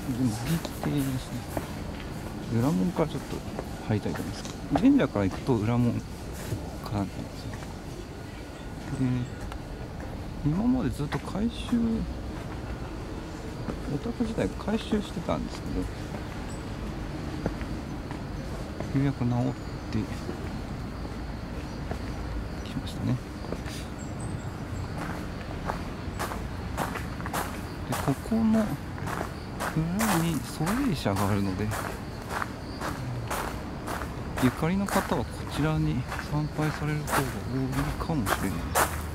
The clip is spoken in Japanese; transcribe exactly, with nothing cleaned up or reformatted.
右手ですね。裏門からちょっと入りたいと思います。神社から行くと裏門からなんですよ。で、今までずっと改修、お宅自体が改修してたんですけど、ようやく直ってきましたね。で、ここの裏に祖霊社があるので、ゆかりの方はこちらに参拝される方が多いかもしれないです。